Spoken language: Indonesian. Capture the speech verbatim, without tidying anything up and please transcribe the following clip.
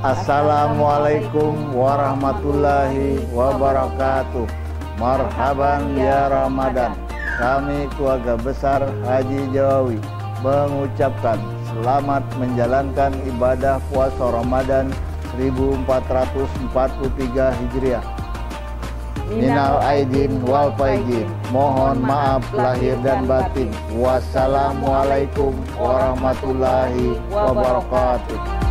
Assalamualaikum warahmatullahi wabarakatuh. Marhaban ya Ramadan. Kami keluarga besar Haji Jawawi mengucapkan selamat menjalankan ibadah puasa Ramadan seribu empat ratus empat puluh tiga Hijriah. Minal aidin wal faizin. Mohon maaf lahir dan batin. Wassalamualaikum warahmatullahi wabarakatuh.